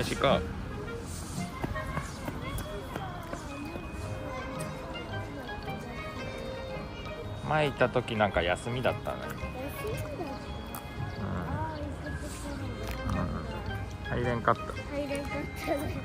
飯か。前行った時なんか休みだったね。入れんかった。 入れんかったね。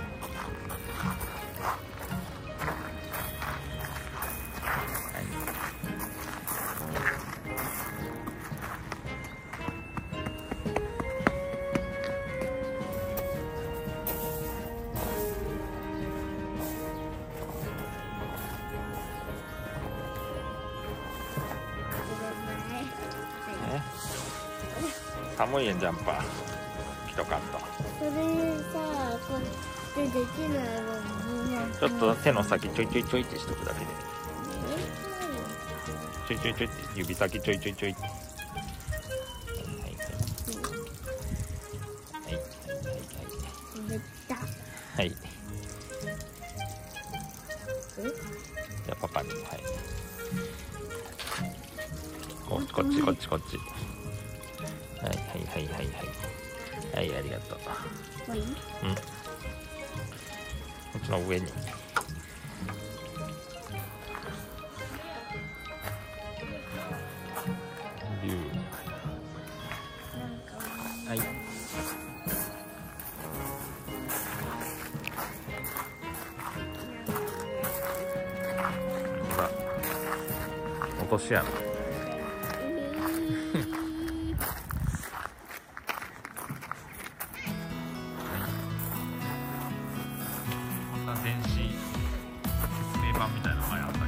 寒いやん、ジャンパー着とかんと。 それさ、これできないもん。 ちょっと手の先ちょいちょいちょいってしとくだけで。ちょいちょいちょいって指先ちょいちょいちょいって。はい。じゃあパパに、はい。こっちこっちこっちこっち。はいはいはいはいはい。はい、ありがとう。 もういい？ うん。こっちの上に。ビュー。はい。ほら。落とし穴。電子説明板みたいなのがあったり。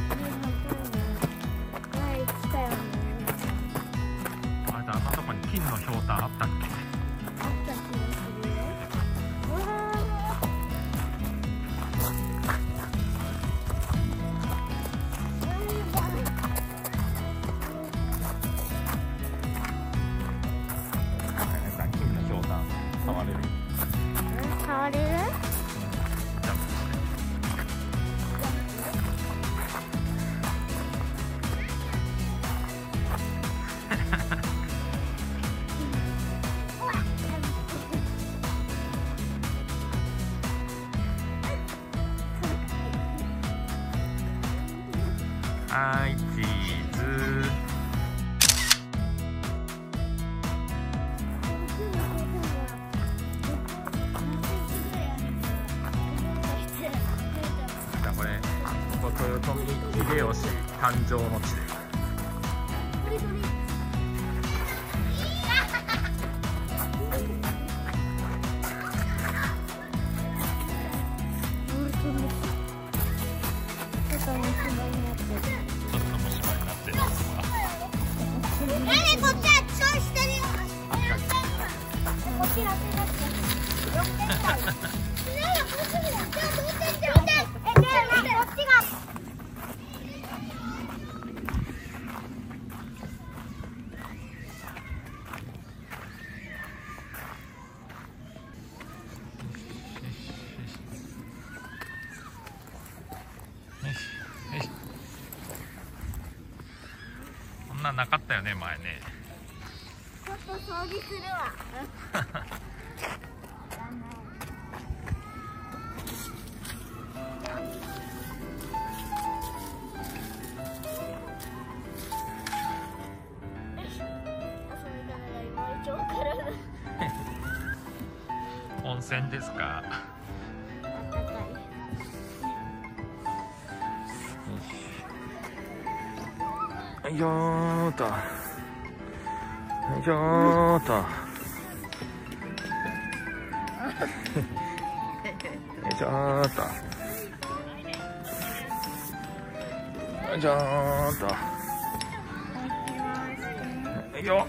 前来たよね。 あれだ、あんなとこに金のひょうたんあったっけ？ あった気がするよ。 金のひょうたん触れる？ 触れる？ はい、チーズ。じゃあこれ、ここ豊臣秀吉誕生の地で。ちょっと虫歯になってる。 こっちは超してるよ。こっち楽になって。 こんなんなかったよね、前ね。 ちょっと掃除するわ。 温泉ですか？よーっと。よーっと。よいしょーっと。よいしょーっと。よっ。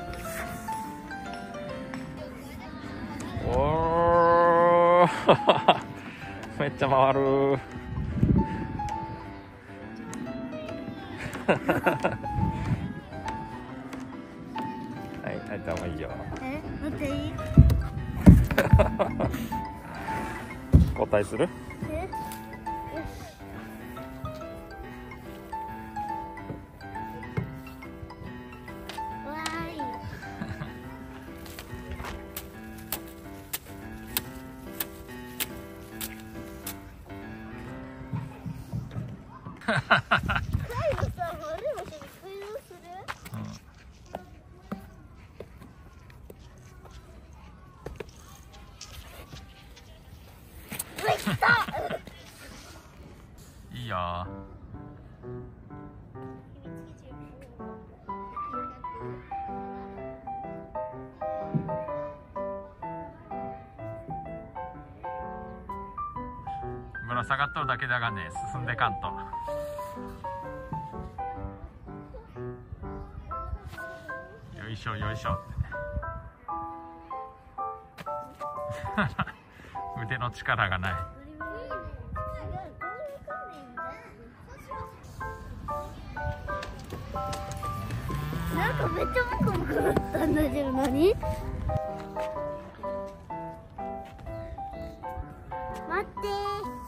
おーめっちゃ回る。はい、入った方がいいよ。 乗っていい？ 交代する？ よし。わーい。 最後さ、丸い場所に改造する？うわ、来た。 いいよ。ぶら下がっとるだけだがね、進んでかんと。よいしょよいしょって腕の力がない。 なんかめっちゃボコボコなったんだけど、何？待って。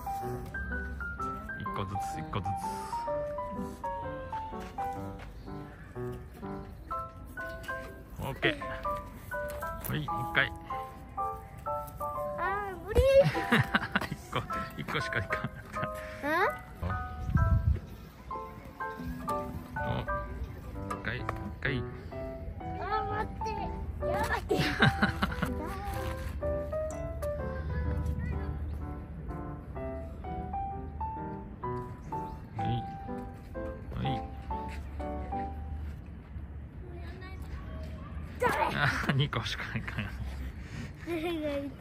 一個ずつ一個ずつ。オッケー。はい、もう一回。 あー、無理。 一個しかいかんかった。お、一回。 あー、待って。やばい。 2個しかいかん。 手が痛い。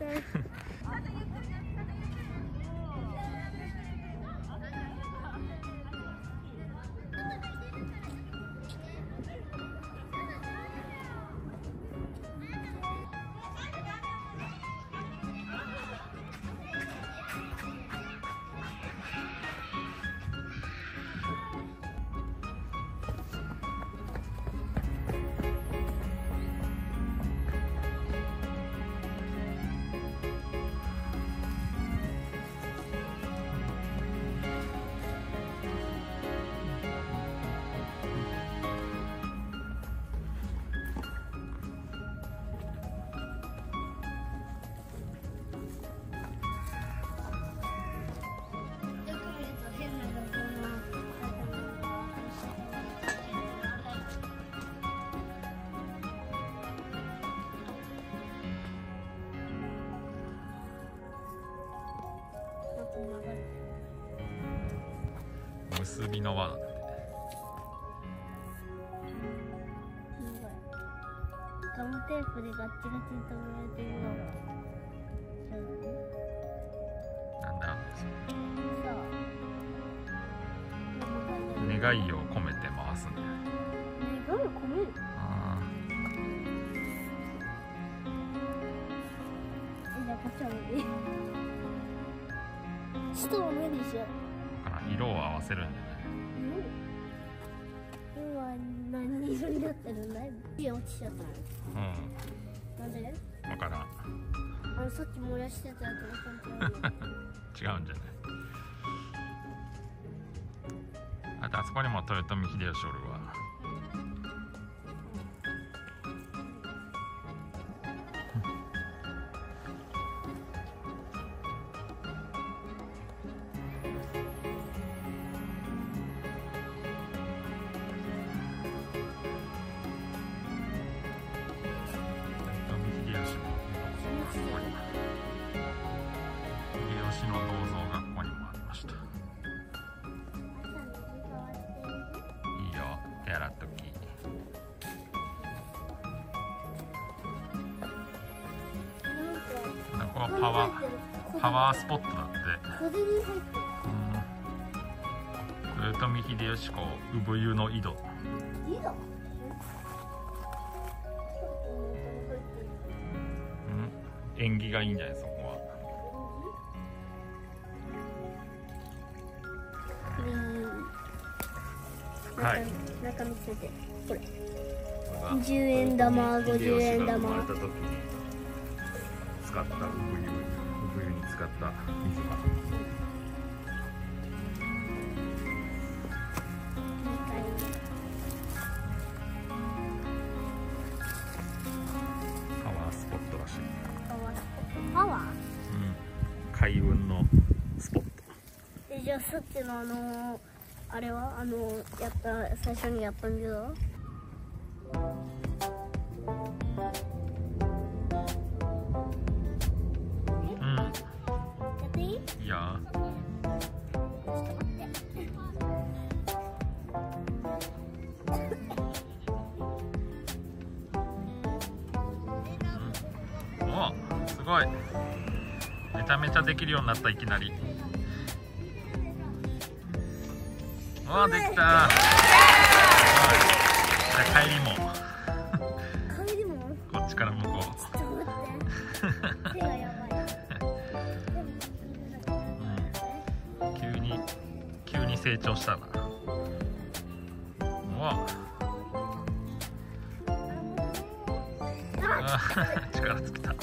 結びの輪だって。 ガムテープでガッチガチに留められてるのが。 なんだ。 さ願いを込めて回すんだよ。 願いを込める？ あじゃあこっちは無理。下は無理じゃん。 あ、だから色を合わせるんじゃない。 今何色になってるんだい？落ちちゃったの。なんで？ 分からん。 さっき燃やしてたやつが違うんじゃない。あとあそこにも豊臣秀吉おるわ。秀吉の銅像がここにもありました。いいよ、手洗っとき。ここはパワースポットだって。豊臣秀吉公産湯の井戸。縁起がいいんじゃない、そこは。はい。 中見せて、これ。10円玉、50円玉。 生まれた時に使った産湯に使った水が。パワースポットらしい。 パワー？ 開運のスポット。 じゃあさっきのあれはやった最初にやったんだけど。やっていい？ いいよ。 ちょっと待って。 お、すごい。めちゃめちゃできるようになった、いきなり。わ、できた。じゃあ帰りも。 帰りも？ こっちから向こう。 ちょっと待って。手がやばい。 急に成長したな。うわ。力尽きた。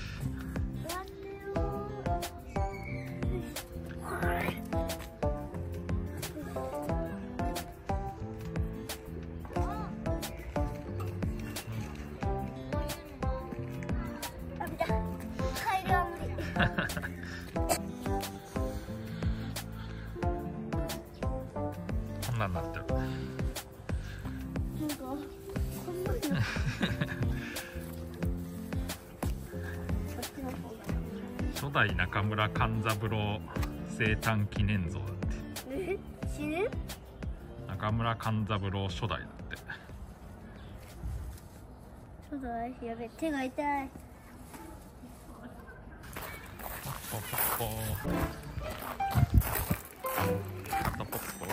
こんなんなってる。 なんかこんなの。 初代中村勘三郎生誕記念像だって。 死ぬ？ 中村勘三郎初代だって。 初代？やべ、手が痛い。 ポッポポッポッ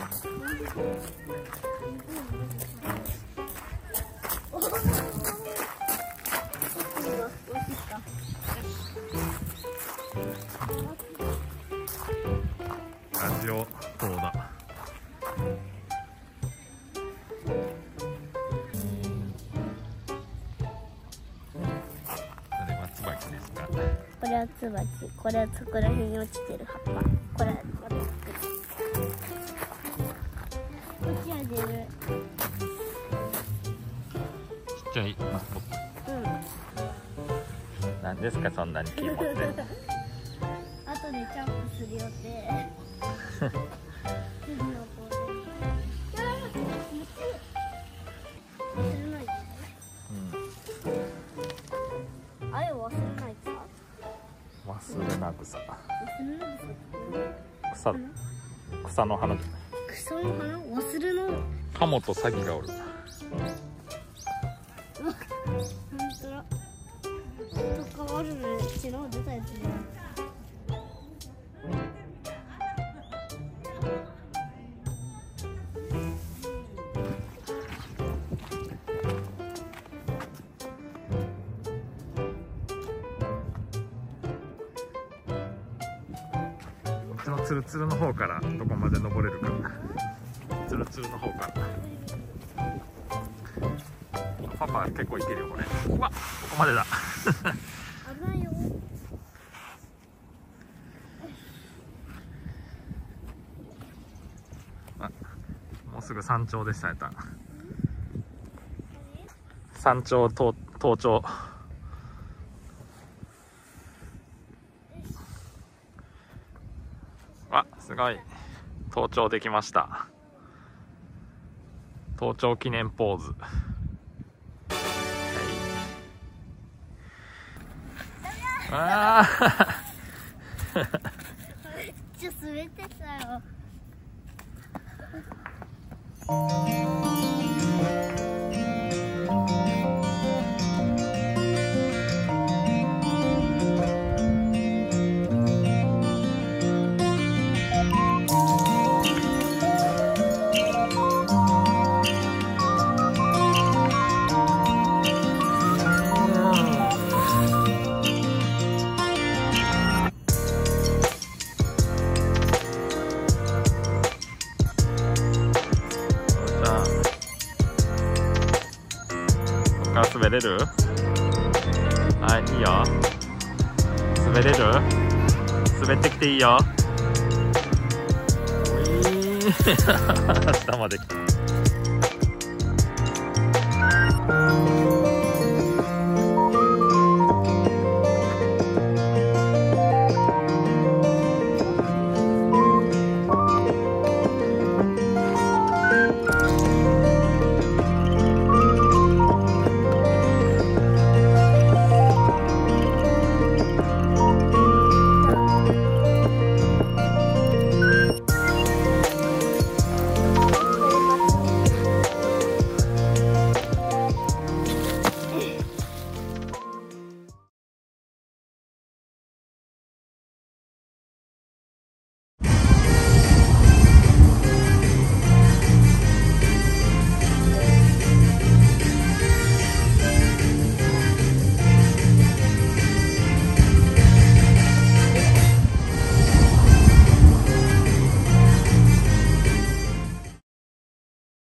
ラジオ塔だ。これは椿ですか？ これは椿、これはそこら辺に落ちてる葉っぱ。これは私作る。こっちは出る。 ちっちゃいマスコット。 うん。 何ですか、そんなに気持って。 後でジャンプする予定。あれ忘れないか？ 忘れな草。 忘れない草の花じゃない。 草の花？忘れの。 カモとサギがおる。 本当だ。とかあるね。昨日出たやつね。 こっちのツルツルの方からどこまで登れるか。ツルツルの方から。パパ結構いけるよこれ。うわ、ここまでだ。 危ないよ。 あ、もうすぐ山頂でした。山頂登頂。あ、すごい。登頂できました。登頂記念ポーズ。ああ。 めっちゃ滑ってたよ。 滑れる？はい、いいよ。滑れる？滑ってきていいよ。下まで来た。